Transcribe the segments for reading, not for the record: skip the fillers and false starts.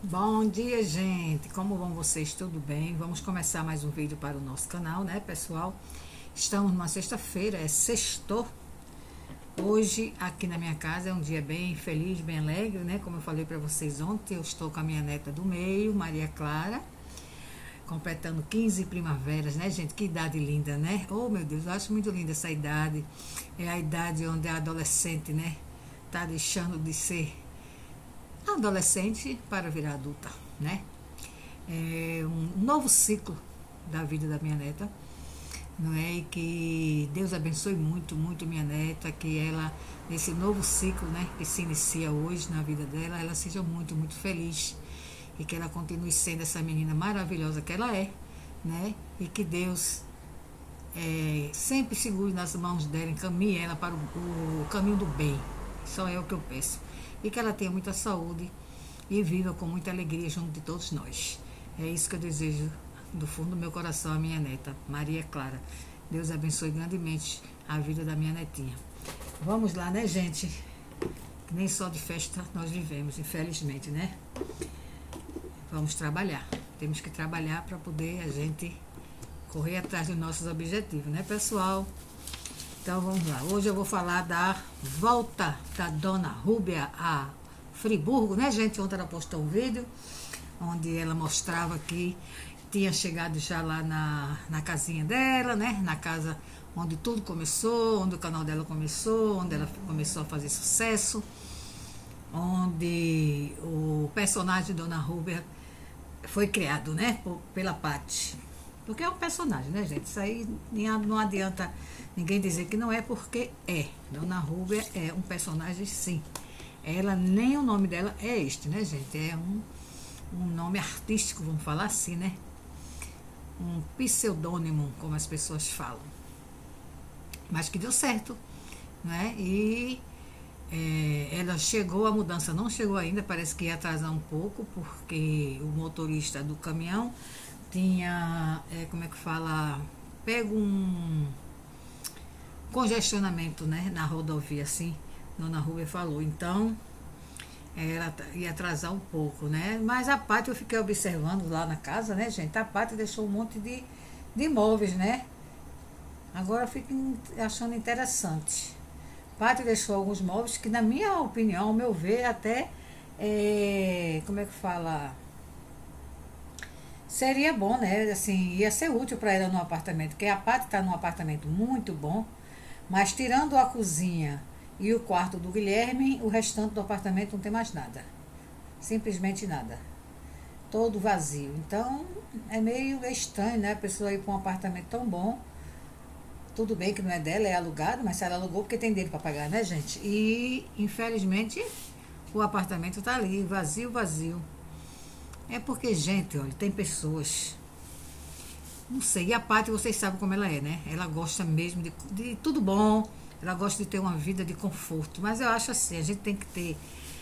Bom dia, gente. Como vão vocês? Tudo bem? Vamos começar mais um vídeo para o nosso canal, né, pessoal? Estamos numa sexta-feira, é sextou. Hoje, aqui na minha casa, é um dia bem feliz, bem alegre, né? Como eu falei para vocês ontem, eu estou com a minha neta do meio, Maria Clara, completando 15 primaveras, né, gente? Que idade linda, né? Oh, meu Deus, eu acho muito linda essa idade. É a idade onde a adolescente, né, tá deixando de ser adolescente para virar adulta, né? É um novo ciclo da vida da minha neta, não é? E que Deus abençoe muito, muito minha neta, que ela, nesse novo ciclo, né, que se inicia hoje na vida dela, ela seja muito, muito feliz e que ela continue sendo essa menina maravilhosa que ela é, né? E que Deus sempre segure nas mãos dela, encaminhe ela para o caminho do bem. Só é o que eu peço. E que ela tenha muita saúde e viva com muita alegria junto de todos nós. É isso que eu desejo do fundo do meu coração a minha neta, Maria Clara. Deus abençoe grandemente a vida da minha netinha. Vamos lá, né, gente? Nem só de festa nós vivemos, infelizmente, né? Vamos trabalhar. Temos que trabalhar para poder a gente correr atrás dos nossos objetivos, né, pessoal? Então vamos lá, hoje eu vou falar da volta da Dona Rúbia a Friburgo, né, gente? Ontem ela postou um vídeo onde ela mostrava que tinha chegado já lá na casinha dela, né? Na casa onde tudo começou, onde o canal dela começou, onde ela começou a fazer sucesso, onde o personagem Dona Rúbia foi criado, né? Pela Paty. Porque é um personagem, né, gente? Isso aí não adianta ninguém dizer que não é, porque é. Dona Rúbia é um personagem, sim. Ela, nem o nome dela é este, né, gente? É um nome artístico, vamos falar assim, né? Um pseudônimo, como as pessoas falam. Mas que deu certo, né? E ela chegou, a mudança não chegou ainda, parece que ia atrasar um pouco, porque o motorista do caminhão tinha, como é que fala, pego um congestionamento, né, na rodovia, assim, Dona Rúbia falou. Então, ela ia atrasar um pouco, né? Mas a Paty eu fiquei observando lá na casa, né, gente? A Paty deixou um monte de imóveis, né? Agora eu fico achando interessante. Paty deixou alguns móveis que, na minha opinião, ao meu ver, até, como é que fala, seria bom, né? Assim, ia ser útil para ela no apartamento, porque a Paty está num apartamento muito bom, mas tirando a cozinha e o quarto do Guilherme, o restante do apartamento não tem mais nada. Simplesmente nada. Todo vazio. Então, é meio estranho, né? A pessoa ir para um apartamento tão bom. Tudo bem que não é dela, é alugado, mas se ela alugou, porque tem dinheiro para pagar, né, gente? E, infelizmente, o apartamento está ali, vazio, vazio. É porque, gente, olha, tem pessoas, não sei, e a Paty, vocês sabem como ela é, né? Ela gosta mesmo de tudo bom, ela gosta de ter uma vida de conforto, mas eu acho assim, a gente tem que ter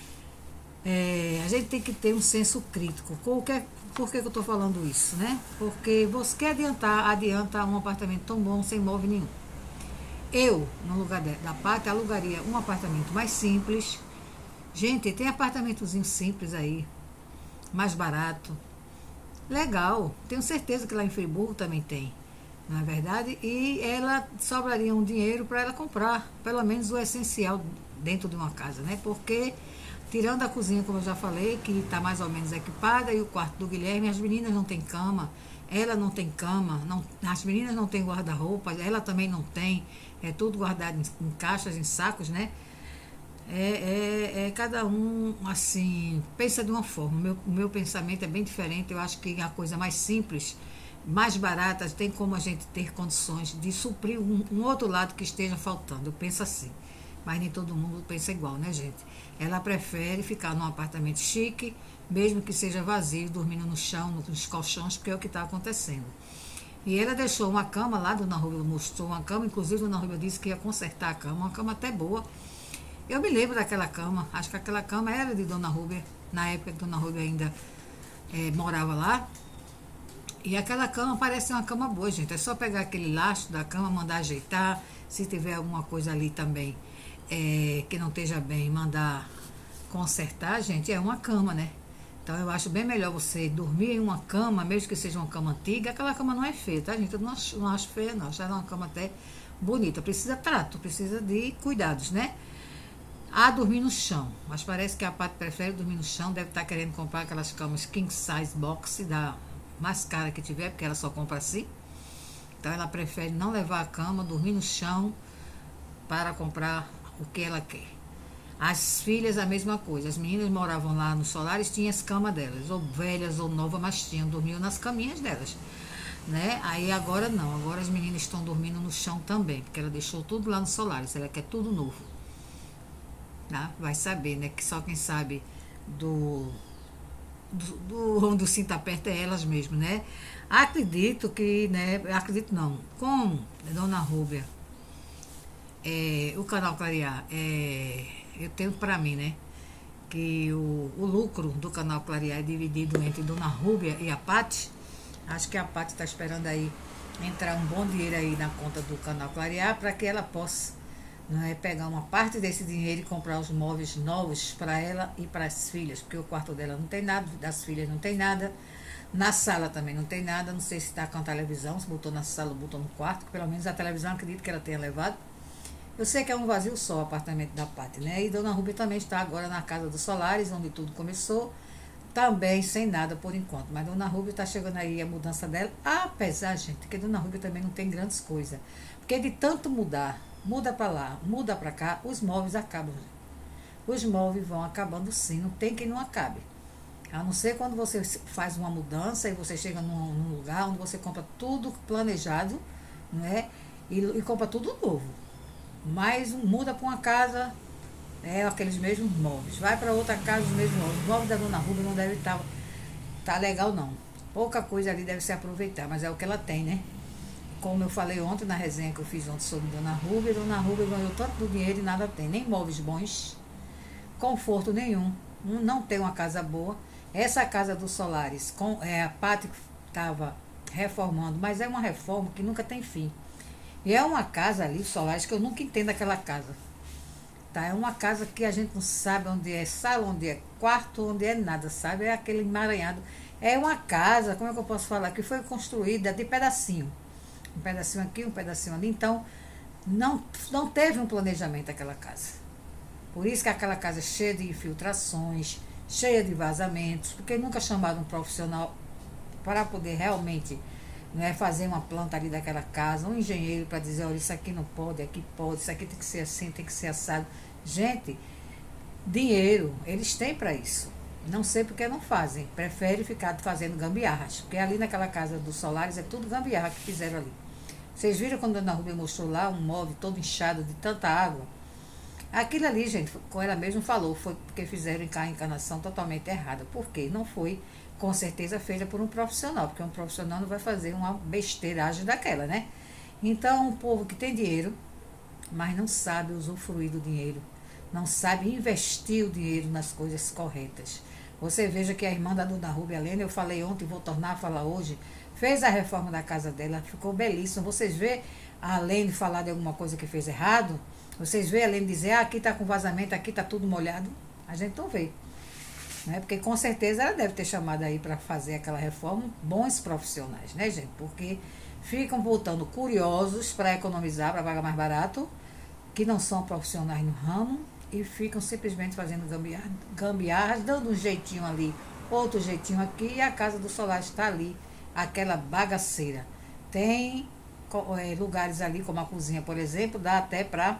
um senso crítico. Por que eu estou falando isso, né? Porque você quer adianta um apartamento tão bom sem móvel nenhum. Eu, no lugar da Paty, alugaria um apartamento mais simples. Gente, tem apartamentozinho simples aí, mais barato, legal. Tenho certeza que lá em Friburgo também tem, não é verdade? E ela sobraria um dinheiro para ela comprar pelo menos o essencial dentro de uma casa, né? Porque tirando a cozinha, como eu já falei, que está mais ou menos equipada, e o quarto do Guilherme, as meninas não têm cama, ela não tem cama, não, as meninas não têm guarda-roupa, ela também não tem, é tudo guardado em caixas, em sacos, né? Cada um, assim, pensa de uma forma. O meu pensamento é bem diferente. Eu acho que a coisa mais simples, mais barata, tem como a gente ter condições de suprir um outro lado que esteja faltando. Eu penso assim. Mas nem todo mundo pensa igual, né, gente? Ela prefere ficar num apartamento chique, mesmo que seja vazio, dormindo no chão, nos colchões, porque é o que está acontecendo. E ela deixou uma cama lá, Dona Rúbia mostrou uma cama, inclusive Dona Rúbia disse que ia consertar a cama, uma cama até boa. Eu me lembro daquela cama, acho que aquela cama era de Dona Rúbia, na época que Dona Rúbia ainda morava lá. E aquela cama parece uma cama boa, gente. É só pegar aquele lastro da cama, mandar ajeitar. Se tiver alguma coisa ali também que não esteja bem, mandar consertar, gente. É uma cama, né? Então eu acho bem melhor você dormir em uma cama, mesmo que seja uma cama antiga. Aquela cama não é feia, tá, gente? Eu não acho feia, não. Acho ela uma cama até bonita. Precisa trato, precisa de cuidados, né? A dormir no chão. Mas parece que a Paty prefere dormir no chão. Deve estar querendo comprar aquelas camas king size box, da mais cara que tiver, porque ela só compra assim. Então ela prefere não levar a cama, dormir no chão, para comprar o que ela quer. As filhas, a mesma coisa. As meninas moravam lá no Solares, tinham as camas delas, ou velhas ou novas, mas dormiam nas caminhas delas, né? Aí agora não, agora as meninas estão dormindo no chão também, porque ela deixou tudo lá no Solares, ela quer tudo novo, tá? Vai saber, né? Que só quem sabe onde o cinto aperta é elas mesmas, né? Acredito que, né? Acredito não, com Dona Rúbia, o canal Clarear, eu tenho para mim, né, que o lucro do canal Clarear é dividido entre Dona Rúbia e a Paty. Acho que a Paty está esperando aí entrar um bom dinheiro aí na conta do canal Clarear, para que ela possa, né, pegar uma parte desse dinheiro e comprar os móveis novos para ela e para as filhas, porque o quarto dela não tem nada, das filhas não tem nada, na sala também não tem nada. Não sei se está com a televisão, se botou na sala ou botou no quarto, que pelo menos a televisão acredito que ela tenha levado. Eu sei que é um vazio só o apartamento da Paty, né? E Dona Rúbia também está agora na casa dos Solares, onde tudo começou, também sem nada por enquanto. Mas Dona Rúbia está chegando aí a mudança dela, apesar, gente, que Dona Rúbia também não tem grandes coisas. Porque de tanto mudar, muda para lá, muda para cá, os móveis acabam. Os móveis vão acabando sim, não tem quem não acabe. A não ser quando você faz uma mudança e você chega num lugar onde você compra tudo planejado, não é? E compra tudo novo. Mas muda para uma casa, aqueles mesmos móveis. Vai para outra casa, os mesmos móveis. Os móveis da Dona Rúbia não deve estar legal, não. Pouca coisa ali deve se aproveitar, mas é o que ela tem, né? Como eu falei ontem na resenha que eu fiz ontem sobre Dona Rúbia ganhou tanto do dinheiro e nada tem. Nem móveis bons, conforto nenhum. Não tem uma casa boa. Essa casa dos Solares, a Paty estava reformando, mas é uma reforma que nunca tem fim. E é uma casa ali, Solares, que eu nunca entendo aquela casa. Tá? É uma casa que a gente não sabe onde é sala, onde é quarto, onde é nada, sabe? É aquele emaranhado. É uma casa, como é que eu posso falar? Que foi construída de pedacinho. Um pedacinho aqui, um pedacinho ali. Então, não teve um planejamento aquela casa. Por isso que aquela casa é cheia de infiltrações, cheia de vazamentos, porque nunca chamaram um profissional para poder realmente, né, fazer uma planta ali daquela casa, um engenheiro para dizer, olha, isso aqui não pode, aqui pode, isso aqui tem que ser assim, tem que ser assado. Gente, dinheiro, eles têm para isso. Não sei porque não fazem. Prefere ficar fazendo gambiarras, porque ali naquela casa dos Solares é tudo gambiarra que fizeram ali. Vocês viram quando a Dona Rúbia mostrou lá um móvel todo inchado de tanta água? Aquilo ali, gente, como ela mesma falou, foi porque fizeram a encanação totalmente errada. Por quê? Não foi, com certeza, feita por um profissional, porque um profissional não vai fazer uma besteiragem daquela, né? Então, um povo que tem dinheiro, mas não sabe usufruir do dinheiro, não sabe investir o dinheiro nas coisas corretas. Você veja que a irmã da Dona Rúbia Helena, eu falei ontem e vou tornar a falar hoje, fez a reforma da casa dela, ficou belíssima. Vocês vê, além de falar de alguma coisa que fez errado, vocês veem, além de dizer, aqui está com vazamento, aqui está tudo molhado, a gente não vê. Né? Porque com certeza ela deve ter chamado aí para fazer aquela reforma bons profissionais, né, gente? Porque ficam voltando curiosos para economizar, para pagar mais barato, que não são profissionais no ramo, e ficam simplesmente fazendo gambiarras, dando um jeitinho ali, outro jeitinho aqui, e a casa do Solar está ali, aquela bagaceira. Tem lugares ali, como a cozinha, por exemplo, dá até para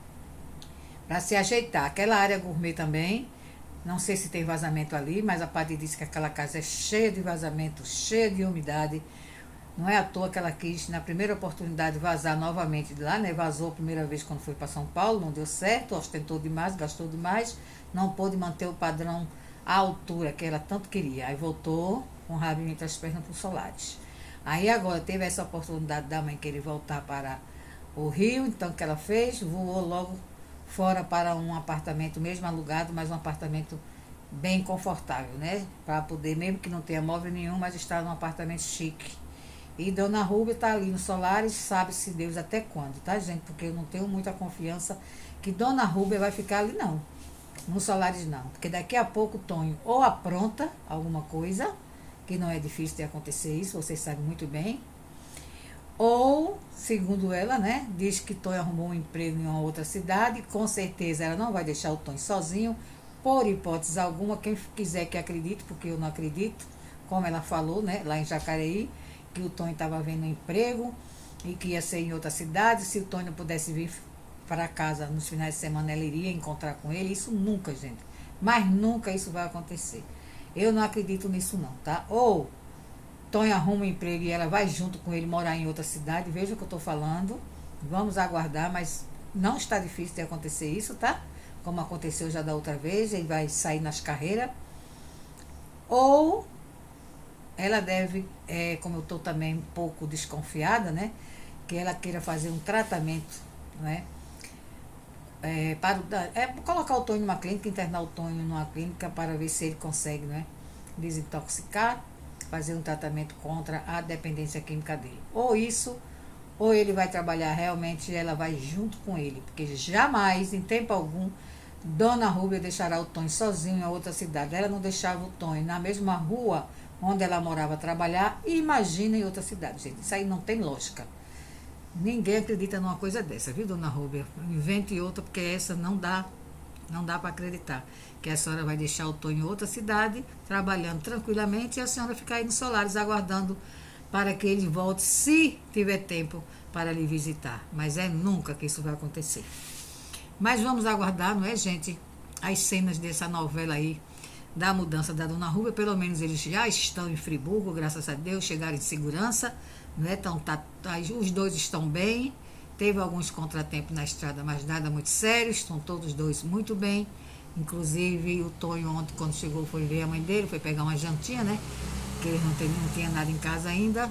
se ajeitar. Aquela área gourmet também, não sei se tem vazamento ali, mas a Paty disse que aquela casa é cheia de vazamento, cheia de umidade. Não é à toa que ela quis, na primeira oportunidade, vazar novamente de lá, né? Vazou a primeira vez quando foi para São Paulo, não deu certo, ostentou demais, gastou demais, não pôde manter o padrão à altura que ela tanto queria. Aí voltou com o rabinho entre as pernas para os Solares. Aí agora teve essa oportunidade da mãe querer voltar para o Rio, então o que ela fez? Voou logo fora para um apartamento mesmo alugado, mas um apartamento bem confortável, né? Para poder, mesmo que não tenha móvel nenhum, mas estar num apartamento chique. E Dona Rúbia está ali no Solares, sabe-se Deus até quando, tá, gente? Porque eu não tenho muita confiança que Dona Rúbia vai ficar ali, não. No Solares não, porque daqui a pouco o Tonho ou apronta alguma coisa, que não é difícil de acontecer isso, vocês sabem muito bem. Ou, segundo ela, né, diz que Tonho arrumou um emprego em uma outra cidade, com certeza ela não vai deixar o Tonho sozinho, por hipótese alguma, quem quiser que acredite, porque eu não acredito, como ela falou, né, lá em Jacareí, que o Tonho estava vendo um emprego e que ia ser em outra cidade, se o Tonho pudesse vir para casa nos finais de semana, ela iria encontrar com ele. Isso nunca, gente, mas nunca isso vai acontecer. Eu não acredito nisso não, tá? Ou Tonho arruma um emprego e ela vai junto com ele morar em outra cidade. Veja o que eu estou falando. Vamos aguardar, mas não está difícil de acontecer isso, tá? Como aconteceu já da outra vez, ele vai sair nas carreiras. Ou ela deve, como eu estou também um pouco desconfiada, né? Que ela queira fazer um tratamento, né? Colocar o Tonho numa clínica, internar o Tonho numa clínica para ver se ele consegue, né? Desintoxicar, fazer um tratamento contra a dependência química dele. Ou isso, ou ele vai trabalhar realmente e ela vai junto com ele, porque jamais, em tempo algum, Dona Rúbia deixará o Tonho sozinho em outra cidade. Ela não deixava o Tonho na mesma rua onde ela morava trabalhar, e imagina em outra cidade, gente. Isso aí não tem lógica. Ninguém acredita numa coisa dessa, viu, Dona Rúbia? Invente outra, porque essa não dá para acreditar. Que a senhora vai deixar o Tonho em outra cidade, trabalhando tranquilamente, e a senhora ficar aí no Solares aguardando para que ele volte, se tiver tempo, para lhe visitar. Mas é nunca que isso vai acontecer. Mas vamos aguardar, não é, gente? As cenas dessa novela aí, da mudança da Dona Rúbia. Pelo menos eles já estão em Friburgo, graças a Deus, chegaram em segurança, não é? Então, os dois estão bem. Teve alguns contratempos na estrada, mas nada muito sério. Estão todos dois muito bem. Inclusive, o Tonho ontem, quando chegou, foi ver a mãe dele, foi pegar uma jantinha, né? Que ele não tinha nada em casa ainda.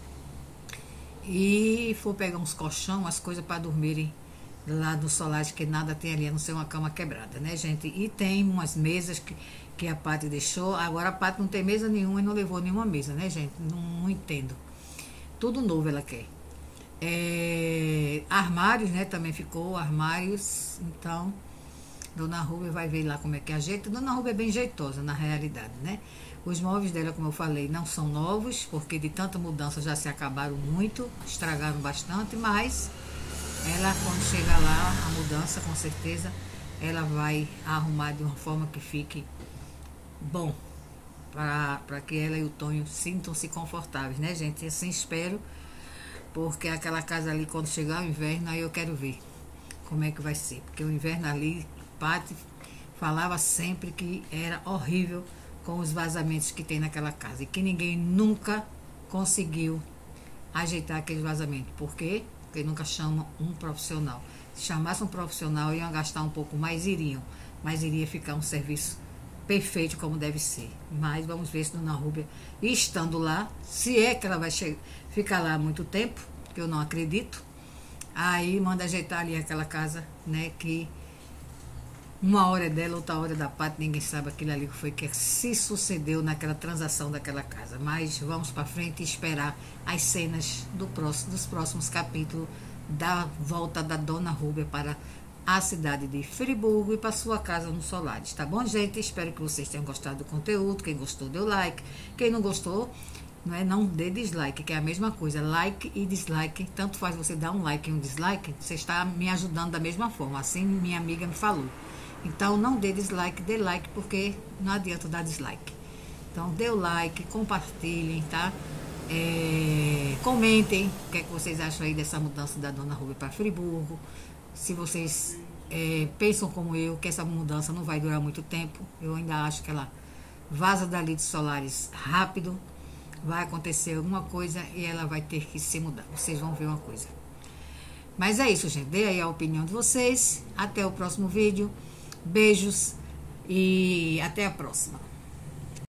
E foi pegar uns colchão, umas coisas para dormirem lá no Solares, que nada tem ali, a não ser uma cama quebrada, né, gente? E tem umas mesas que a Pati deixou. Agora a Pati não tem mesa nenhuma e não levou nenhuma mesa, né, gente? Não entendo. Tudo novo ela quer. Armários, né? Também ficou armários. Então, Dona Rúbia vai ver lá como é que ajeita. Dona Rúbia é bem jeitosa, na realidade, né? Os móveis dela, como eu falei, não são novos, porque de tanta mudança já se acabaram muito, estragaram bastante, mas ela, quando chega lá, a mudança, com certeza, ela vai arrumar de uma forma que fique bom, para que ela e o Tonho sintam-se confortáveis, né, gente? E assim espero, porque aquela casa ali, quando chegar o inverno, aí eu quero ver como é que vai ser, porque o inverno ali, Pati falava sempre que era horrível com os vazamentos que tem naquela casa, e que ninguém nunca conseguiu ajeitar aquele vazamento. Por quê? Porque nunca chama um profissional. Se chamasse um profissional, iam gastar um pouco mais, mas iria ficar um serviço perfeito como deve ser. Mas vamos ver se Dona Rúbia, estando lá, se é que ela vai ficar lá há muito tempo, que eu não acredito, aí manda ajeitar ali aquela casa, né, que uma hora é dela, outra hora é da Pati, ninguém sabe aquilo ali que foi que se sucedeu naquela transação daquela casa. Mas vamos para frente e esperar as cenas dos próximos capítulos da volta da Dona Rúbia para a cidade de Friburgo e para sua casa no Solares, tá bom, gente? Espero que vocês tenham gostado do conteúdo. Quem gostou, deu like. Quem não gostou, não dê dislike, que é a mesma coisa. Like e dislike, tanto faz você dar um like e um dislike, você está me ajudando da mesma forma. Assim minha amiga me falou. Então, não dê dislike, dê like, porque não adianta dar dislike. Então, dê o like, compartilhem, tá? Comentem o que é que vocês acham aí dessa mudança da Dona Rúbia para Friburgo. Se vocês pensam como eu, que essa mudança não vai durar muito tempo, eu ainda acho que ela vaza dali de Solares rápido. Vai acontecer alguma coisa e ela vai ter que se mudar. Vocês vão ver uma coisa. Mas é isso, gente. Dê aí a opinião de vocês. Até o próximo vídeo. Beijos e até a próxima.